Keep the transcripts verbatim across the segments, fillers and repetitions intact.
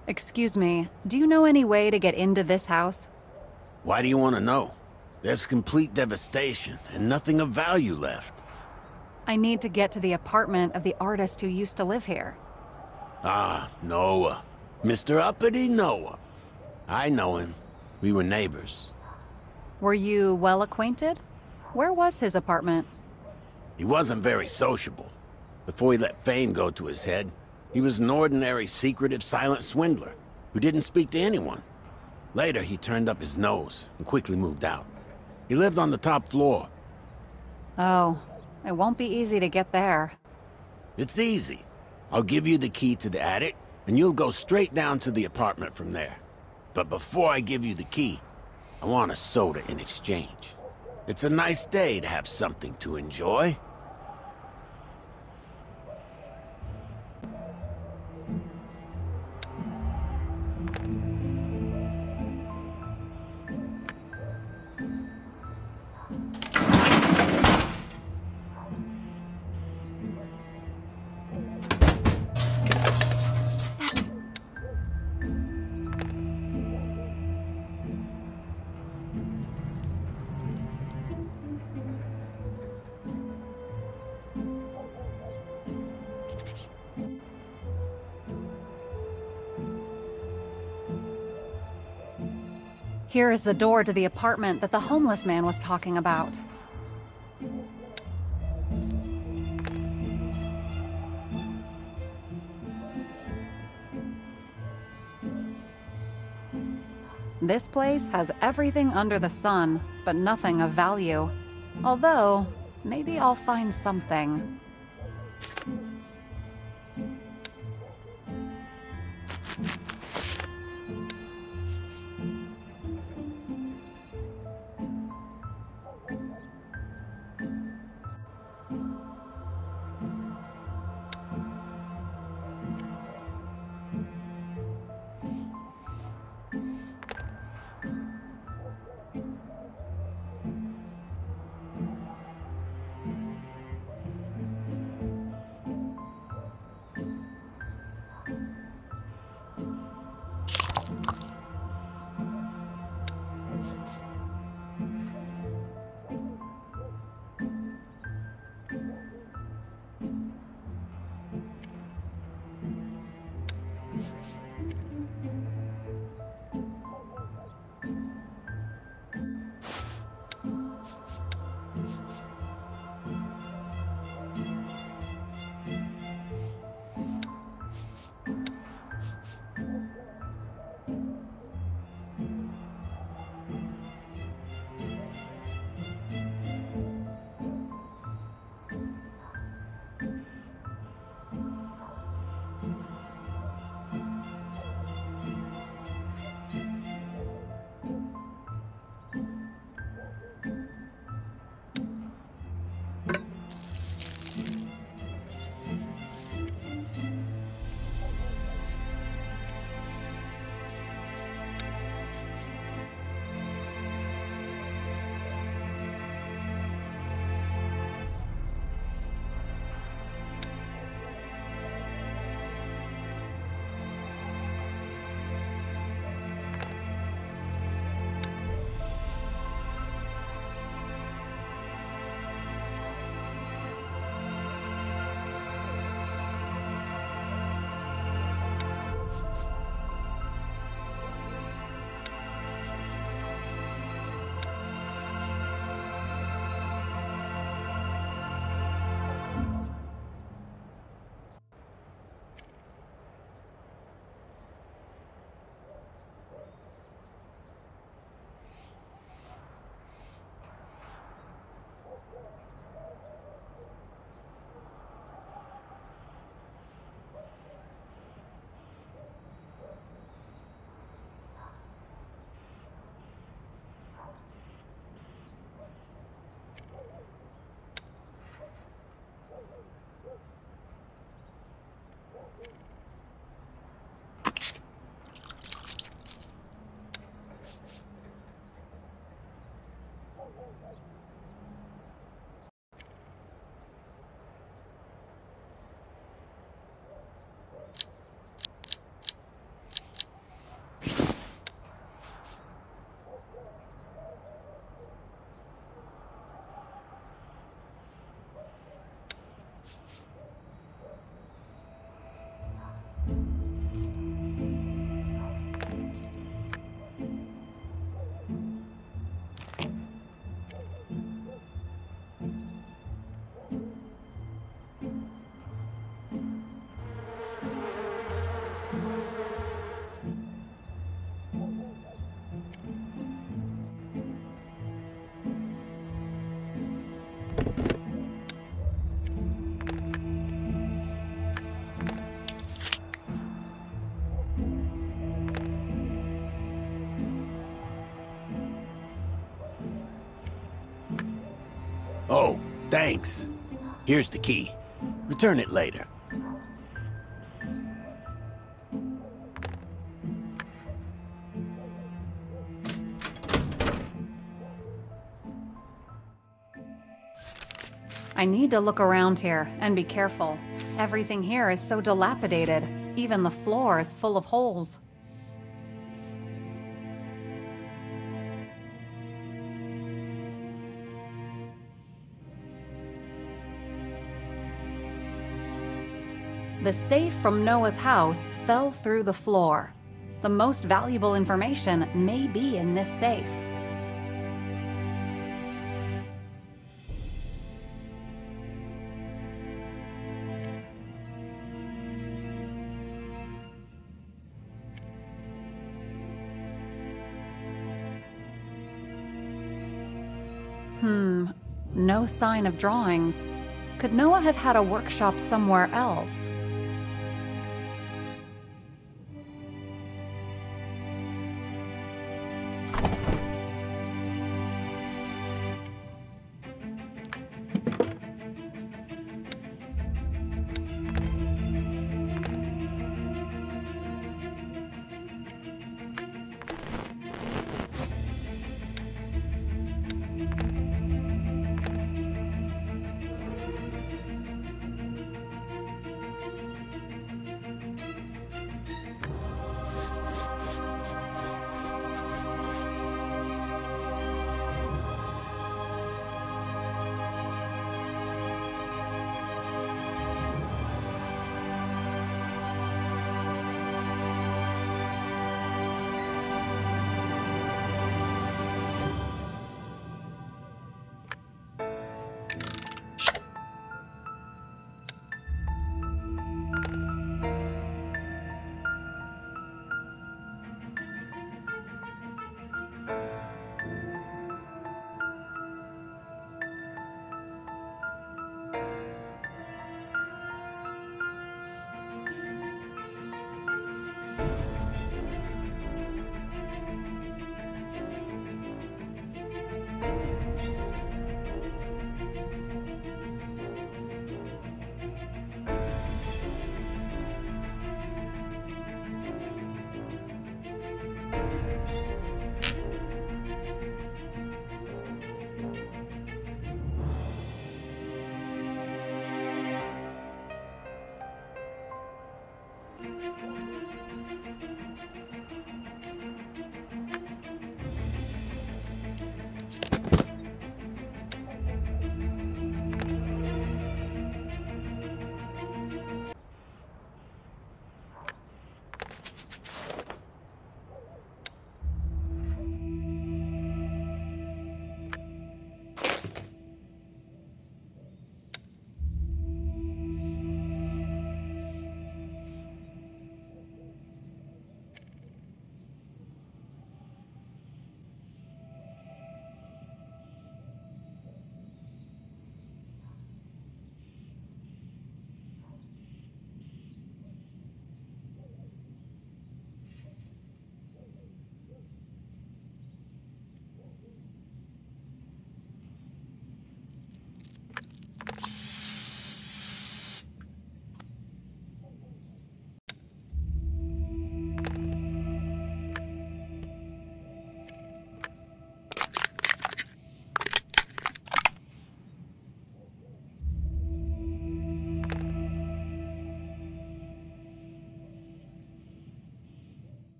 Excuse me, do you know any way to get into this house? Why do you want to know? There's complete devastation and nothing of value left. I need to get to the apartment of the artist who used to live here. Ah, Noah. Mister Uppity Noah. I know him. We were neighbors. Were you well acquainted? Where was his apartment? He wasn't very sociable. Before he let fame go to his head, he was an ordinary, secretive, silent swindler who didn't speak to anyone. Later, he turned up his nose and quickly moved out. He lived on the top floor. Oh, it won't be easy to get there. It's easy. I'll give you the key to the attic, and you'll go straight down to the apartment from there. But before I give you the key, I want a soda in exchange. It's a nice day to have something to enjoy. Here is the door to the apartment that the homeless man was talking about. This place has everything under the sun, but nothing of value. Although, maybe I'll find something. Oh, thanks. Here's the key. Return it later. I need to look around here and be careful. Everything here is so dilapidated. Even the floor is full of holes. The safe from Noah's house fell through the floor. The most valuable information may be in this safe. Hmm, no sign of drawings. Could Noah have had a workshop somewhere else?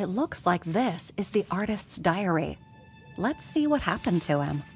It looks like this is the artist's diary. Let's see what happened to him.